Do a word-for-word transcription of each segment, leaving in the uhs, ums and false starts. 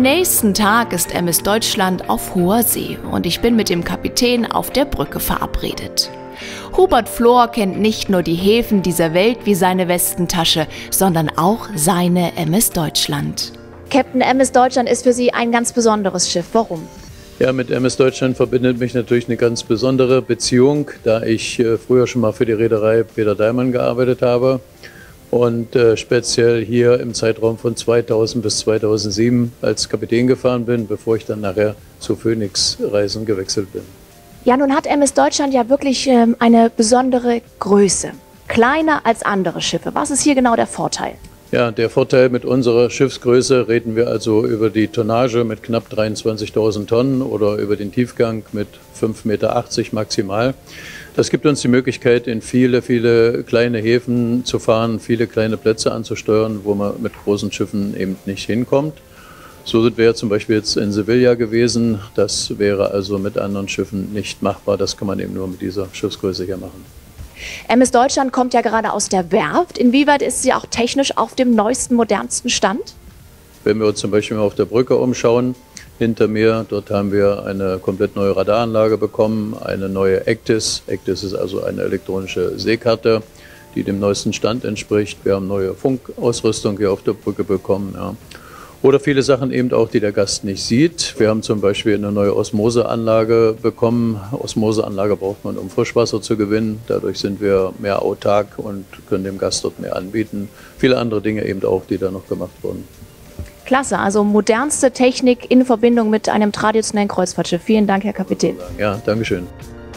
nächsten Tag ist M S Deutschland auf hoher See und ich bin mit dem Kapitän auf der Brücke verabredet. Hubert Flor kennt nicht nur die Häfen dieser Welt wie seine Westentasche, sondern auch seine M S Deutschland. Captain, M S Deutschland ist für Sie ein ganz besonderes Schiff. Warum? Ja, mit M S Deutschland verbindet mich natürlich eine ganz besondere Beziehung, da ich äh, früher schon mal für die Reederei Peter Deimann gearbeitet habe und äh, speziell hier im Zeitraum von zweitausend bis zweitausendsieben als Kapitän gefahren bin, bevor ich dann nachher zu Phoenix Reisen gewechselt bin. Ja, nun hat M S Deutschland ja wirklich ähm, eine besondere Größe, kleiner als andere Schiffe. Was ist hier genau der Vorteil? Ja, der Vorteil mit unserer Schiffsgröße, reden wir also über die Tonnage mit knapp dreiundzwanzigtausend Tonnen oder über den Tiefgang mit fünf Meter achtzig maximal. Das gibt uns die Möglichkeit, in viele, viele kleine Häfen zu fahren, viele kleine Plätze anzusteuern, wo man mit großen Schiffen eben nicht hinkommt. So sind wir ja zum Beispiel jetzt in Sevilla gewesen. Das wäre also mit anderen Schiffen nicht machbar. Das kann man eben nur mit dieser Schiffsgröße hier machen. M S Deutschland kommt ja gerade aus der Werft. Inwieweit ist sie auch technisch auf dem neuesten, modernsten Stand? Wenn wir uns zum Beispiel mal auf der Brücke umschauen, hinter mir, dort haben wir eine komplett neue Radaranlage bekommen, eine neue ACTIS. ACTIS ist also eine elektronische Seekarte, die dem neuesten Stand entspricht. Wir haben neue Funkausrüstung hier auf der Brücke bekommen. Ja. Oder viele Sachen eben auch, die der Gast nicht sieht. Wir haben zum Beispiel eine neue Osmoseanlage bekommen. Osmoseanlage braucht man, um Frischwasser zu gewinnen. Dadurch sind wir mehr autark und können dem Gast dort mehr anbieten. Viele andere Dinge eben auch, die da noch gemacht wurden. Klasse, also modernste Technik in Verbindung mit einem traditionellen Kreuzfahrtschiff. Vielen Dank, Herr Kapitän. Ja, Dankeschön.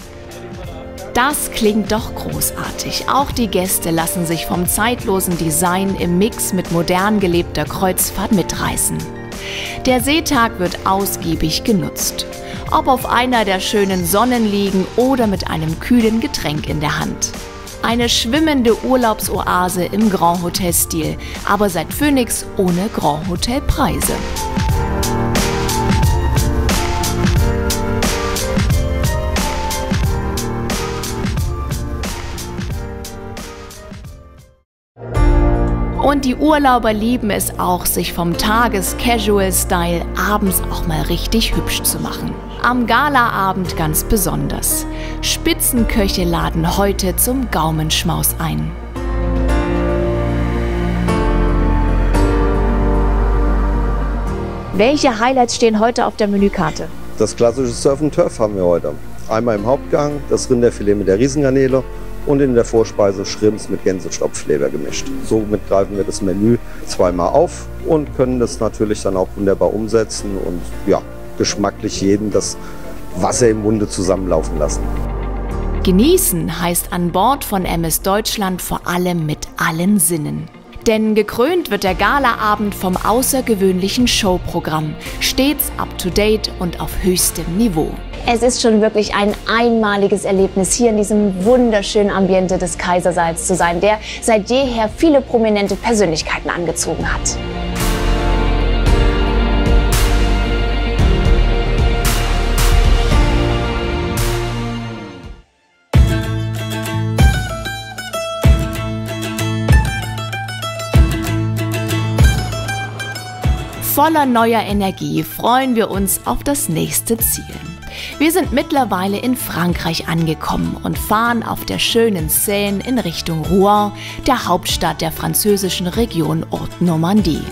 Das klingt doch großartig. Auch die Gäste lassen sich vom zeitlosen Design im Mix mit modern gelebter Kreuzfahrt mitreißen. Der Seetag wird ausgiebig genutzt. Ob auf einer der schönen Sonnenliegen oder mit einem kühlen Getränk in der Hand. Eine schwimmende Urlaubsoase im Grand Hotel-Stil, aber seit Phoenix ohne Grand Hotel-Preise. Und die Urlauber lieben es auch, sich vom Tages-Casual-Style abends auch mal richtig hübsch zu machen. Am Galaabend ganz besonders. Spitzenköche laden heute zum Gaumenschmaus ein. Welche Highlights stehen heute auf der Menükarte? Das klassische Surf and Turf haben wir heute. Einmal im Hauptgang das Rinderfilet mit der Riesengarnele und in der Vorspeise Shrimps mit Gänsestopfleber gemischt. Somit greifen wir das Menü zweimal auf und können das natürlich dann auch wunderbar umsetzen und ja, geschmacklich jedem das Wasser im Munde zusammenlaufen lassen. Genießen heißt an Bord von M S Deutschland vor allem mit allen Sinnen. Denn gekrönt wird der Galaabend vom außergewöhnlichen Showprogramm, stets up-to-date und auf höchstem Niveau. Es ist schon wirklich ein einmaliges Erlebnis, hier in diesem wunderschönen Ambiente des Kaisersaals zu sein, der seit jeher viele prominente Persönlichkeiten angezogen hat. Voller neuer Energie freuen wir uns auf das nächste Ziel. Wir sind mittlerweile in Frankreich angekommen und fahren auf der schönen Seine in Richtung Rouen, der Hauptstadt der französischen Region Haute-Normandie.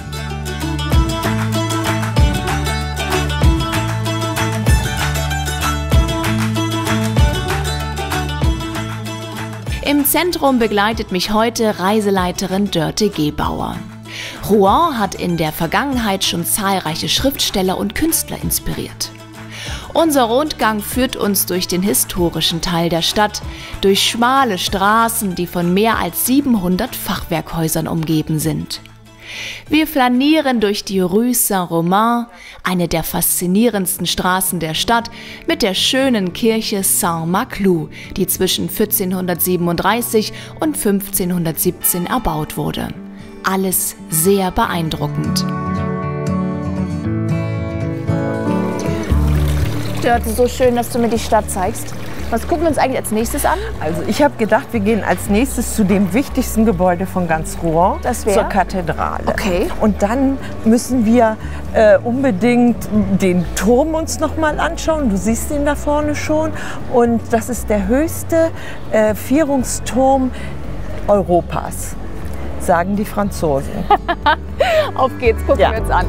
Im Zentrum begleitet mich heute Reiseleiterin Dörte Gebauer. Rouen hat in der Vergangenheit schon zahlreiche Schriftsteller und Künstler inspiriert. Unser Rundgang führt uns durch den historischen Teil der Stadt, durch schmale Straßen, die von mehr als siebenhundert Fachwerkhäusern umgeben sind. Wir flanieren durch die Rue Saint-Romain, eine der faszinierendsten Straßen der Stadt, mit der schönen Kirche Saint-Maclou, die zwischen vierzehnhundertsiebenunddreißig und fünfzehnhundertsiebzehn erbaut wurde. Alles sehr beeindruckend. Dörte, so schön, dass du mir die Stadt zeigst. Was gucken wir uns eigentlich als nächstes an? Also ich habe gedacht, wir gehen als nächstes zu dem wichtigsten Gebäude von ganz Rouen, Das wär? zur Kathedrale. Okay. Und dann müssen wir äh, unbedingt den Turm uns noch mal anschauen. Du siehst ihn da vorne schon. Und das ist der höchste äh, Vierungsturm Europas, sagen die Franzosen. Auf geht's, gucken Ja. wir uns an.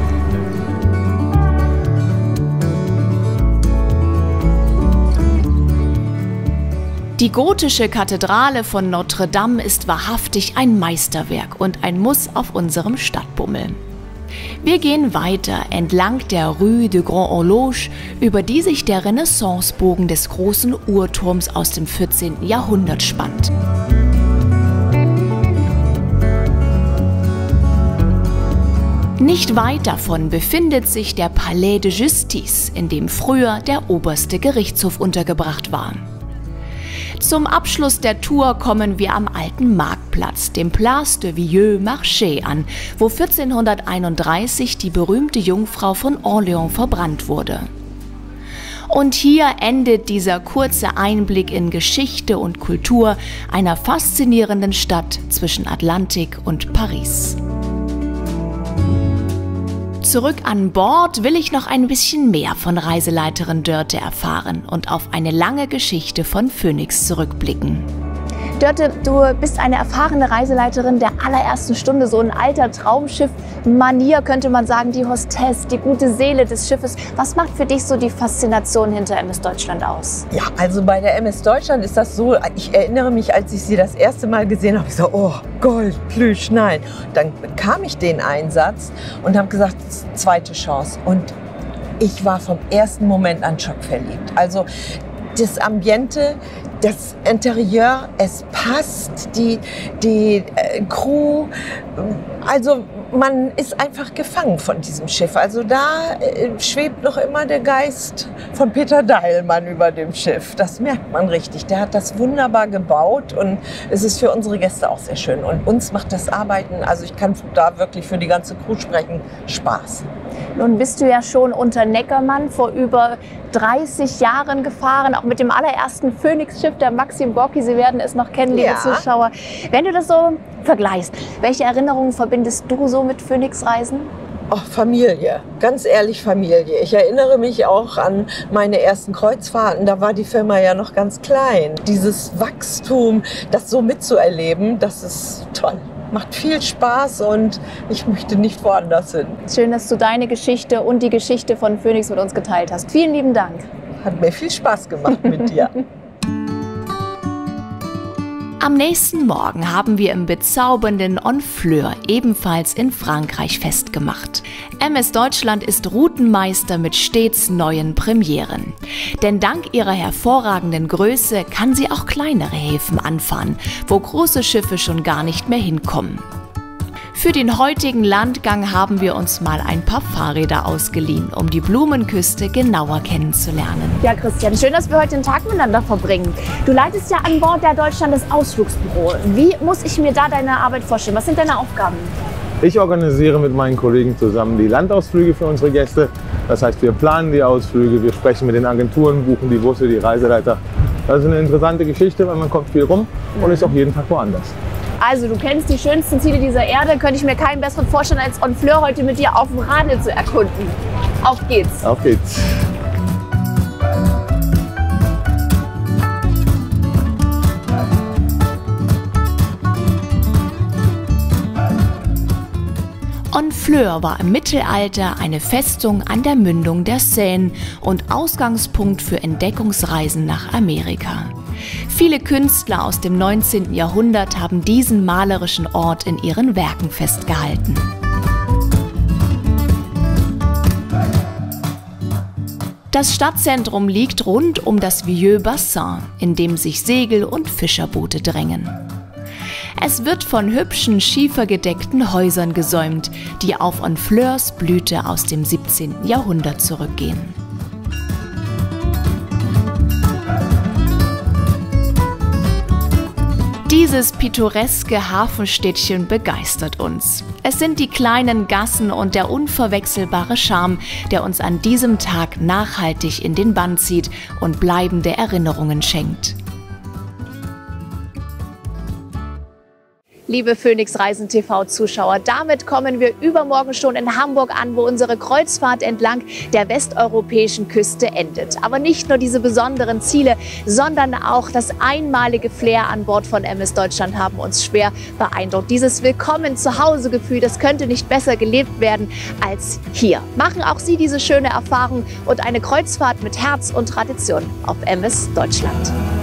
Die gotische Kathedrale von Notre Dame ist wahrhaftig ein Meisterwerk und ein Muss auf unserem Stadtbummel. Wir gehen weiter entlang der Rue de Grande Horloge, über die sich der Renaissancebogen des großen Uhrturms aus dem vierzehnten Jahrhundert spannt. Nicht weit davon befindet sich der Palais de Justice, in dem früher der oberste Gerichtshof untergebracht war. Zum Abschluss der Tour kommen wir am alten Marktplatz, dem Place de Vieux Marché, an, wo vierzehnhunderteinunddreißig die berühmte Jungfrau von Orléans verbrannt wurde. Und hier endet dieser kurze Einblick in Geschichte und Kultur einer faszinierenden Stadt zwischen Atlantik und Paris. Zurück an Bord will ich noch ein bisschen mehr von Reiseleiterin Dörte erfahren und auf eine lange Geschichte von Phoenix zurückblicken. Dörte, du bist eine erfahrene Reiseleiterin der allerersten Stunde, so ein alter Traumschiff-Manier, könnte man sagen, die Hostess, die gute Seele des Schiffes. Was macht für dich so die Faszination hinter M S Deutschland aus? Ja, also bei der M S Deutschland ist das so, ich erinnere mich, als ich sie das erste Mal gesehen habe, ich so, oh, Gold, Plüsch, nein. Dann bekam ich den Einsatz und habe gesagt, zweite Chance. Und ich war vom ersten Moment an schockverliebt. Also das Ambiente, das Interieur, es passt, die, die äh, Crew, also man ist einfach gefangen von diesem Schiff. Also da äh, schwebt noch immer der Geist von Peter Deilmann über dem Schiff. Das merkt man richtig. Der hat das wunderbar gebaut und es ist für unsere Gäste auch sehr schön. Und uns macht das Arbeiten, also ich kann da wirklich für die ganze Crew sprechen, Spaß. Nun bist du ja schon unter Neckermann vor über dreißig Jahren gefahren, auch mit dem allerersten Phoenix-Schiff, der Maxim Gorki. Sie werden es noch kennen, liebe Ja. Zuschauer. Wenn du das so vergleichst, welche Erinnerungen verbindest du so mit Phoenix-Reisen? Oh, Familie, ganz ehrlich Familie. Ich erinnere mich auch an meine ersten Kreuzfahrten, da war die Firma ja noch ganz klein. Dieses Wachstum, das so mitzuerleben, das ist toll. Macht viel Spaß und ich möchte nicht woanders hin. Schön, dass du deine Geschichte und die Geschichte von Phoenix mit uns geteilt hast. Vielen lieben Dank. Hat mir viel Spaß gemacht mit dir. Am nächsten Morgen haben wir im bezaubernden Honfleur, ebenfalls in Frankreich, festgemacht. M S Deutschland ist Routenmeister mit stets neuen Premieren. Denn dank ihrer hervorragenden Größe kann sie auch kleinere Häfen anfahren, wo große Schiffe schon gar nicht mehr hinkommen. Für den heutigen Landgang haben wir uns mal ein paar Fahrräder ausgeliehen, um die Blumenküste genauer kennenzulernen. Ja, Christian, schön, dass wir heute den Tag miteinander verbringen. Du leitest ja an Bord der Deutschland das Ausflugsbüro. Wie muss ich mir da deine Arbeit vorstellen? Was sind deine Aufgaben? Ich organisiere mit meinen Kollegen zusammen die Landausflüge für unsere Gäste. Das heißt, wir planen die Ausflüge, wir sprechen mit den Agenturen, buchen die Busse, die Reiseleiter. Das ist eine interessante Geschichte, weil man kommt viel rum und ist auch jeden Tag woanders. Also, du kennst die schönsten Ziele dieser Erde. Könnte ich mir keinen besseren vorstellen, als Honfleur heute mit dir auf dem Radl zu erkunden. Auf geht's! Auf geht's! Honfleur war im Mittelalter eine Festung an der Mündung der Seine und Ausgangspunkt für Entdeckungsreisen nach Amerika. Viele Künstler aus dem neunzehnten Jahrhundert haben diesen malerischen Ort in ihren Werken festgehalten. Das Stadtzentrum liegt rund um das Vieux Bassin, in dem sich Segel- und Fischerboote drängen. Es wird von hübschen, schiefergedeckten Häusern gesäumt, die auf Honfleurs Blüte aus dem siebzehnten Jahrhundert zurückgehen. Die Dieses pittoreske Hafenstädtchen begeistert uns. Es sind die kleinen Gassen und der unverwechselbare Charme, der uns an diesem Tag nachhaltig in den Bann zieht und bleibende Erinnerungen schenkt. Liebe Phoenix Reisen T V-Zuschauer, damit kommen wir übermorgen schon in Hamburg an, wo unsere Kreuzfahrt entlang der westeuropäischen Küste endet. Aber nicht nur diese besonderen Ziele, sondern auch das einmalige Flair an Bord von M S Deutschland haben uns schwer beeindruckt. Dieses Willkommen-zu-Hause-Gefühl, das könnte nicht besser gelebt werden als hier. Machen auch Sie diese schöne Erfahrung und eine Kreuzfahrt mit Herz und Tradition auf M S Deutschland.